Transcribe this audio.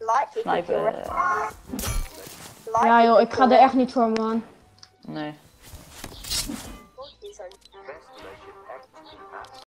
Sniper. Ja joh, ik ga er echt niet voor, man. Nee.